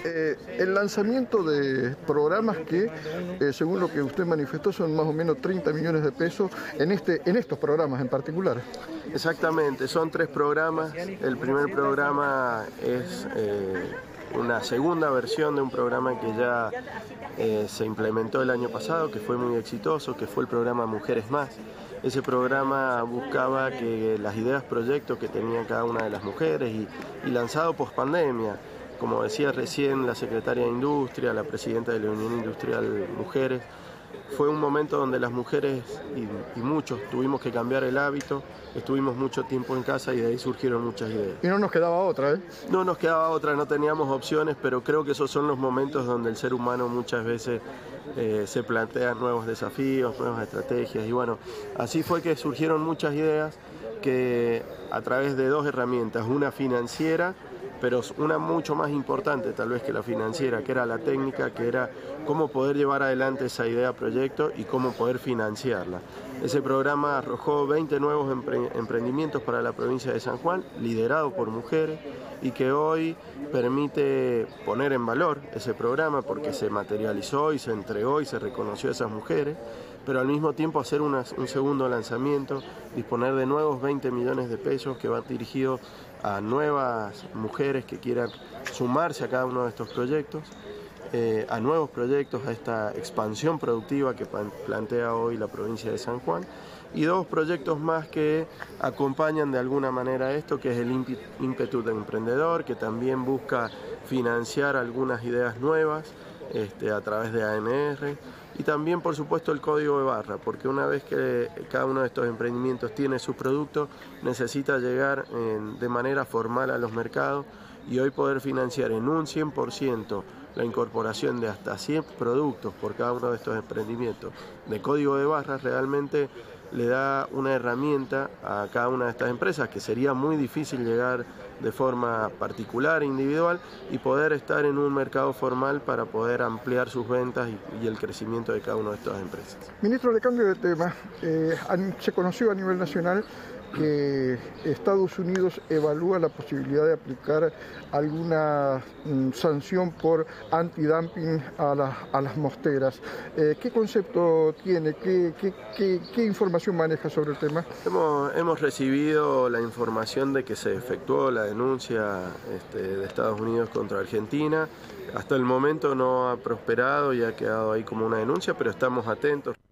el lanzamiento de programas que, según lo que usted manifestó, son más o menos 30 millones de pesos en estos programas en particular. Exactamente, son 3 programas. El primer programa es una segunda versión de un programa que ya se implementó el año pasado, que fue muy exitoso, que fue el programa Mujeres Más. Ese programa buscaba que las ideas, proyectos que tenía cada una de las mujeres y lanzado post pandemia, como decía recién la secretaria de Industria, la presidenta de la Unión Industrial Mujeres, fue un momento donde las mujeres y muchos tuvimos que cambiar el hábito, estuvimos mucho tiempo en casa y de ahí surgieron muchas ideas. Y no nos quedaba otra, ¿eh? No nos quedaba otra, no teníamos opciones, pero creo que esos son los momentos donde el ser humano muchas veces se plantea nuevos desafíos, nuevas estrategias y bueno, así fue que surgieron muchas ideas que a través de 2 herramientas, una financiera, pero una mucho más importante tal vez que la financiera, que era la técnica, que era cómo poder llevar adelante esa idea proyecto y cómo poder financiarla. Ese programa arrojó 20 nuevos emprendimientos para la provincia de San Juan, liderado por mujeres, y que hoy permite poner en valor ese programa porque se materializó y se entregó y se reconoció a esas mujeres, pero al mismo tiempo hacer un segundo lanzamiento, disponer de nuevos 20 millones de pesos que va dirigido a nuevas mujeres que quieran sumarse a cada uno de estos proyectos, a nuevos proyectos, a esta expansión productiva que plantea hoy la provincia de San Juan, y 2 proyectos más que acompañan de alguna manera esto, que es el ímpetu del emprendedor, que también busca financiar algunas ideas nuevas a través de ANR, y también por supuesto el código de barra, porque una vez que cada uno de estos emprendimientos tiene su producto, necesita llegar de manera formal a los mercados y hoy poder financiar en un 100% la incorporación de hasta 100 productos por cada uno de estos emprendimientos de código de barras realmente le da una herramienta a cada una de estas empresas que sería muy difícil llegar de forma particular e individual y poder estar en un mercado formal para poder ampliar sus ventas y el crecimiento de cada una de estas empresas. Ministro, le cambio de tema. Se conoció a nivel nacional que Estados Unidos evalúa la posibilidad de aplicar alguna sanción por antidumping a las mosteras. ¿Qué concepto tiene? ¿Qué información maneja sobre el tema? Hemos recibido la información de que se efectuó la denuncia de Estados Unidos contra Argentina. Hasta el momento no ha prosperado y ha quedado ahí como una denuncia, pero estamos atentos.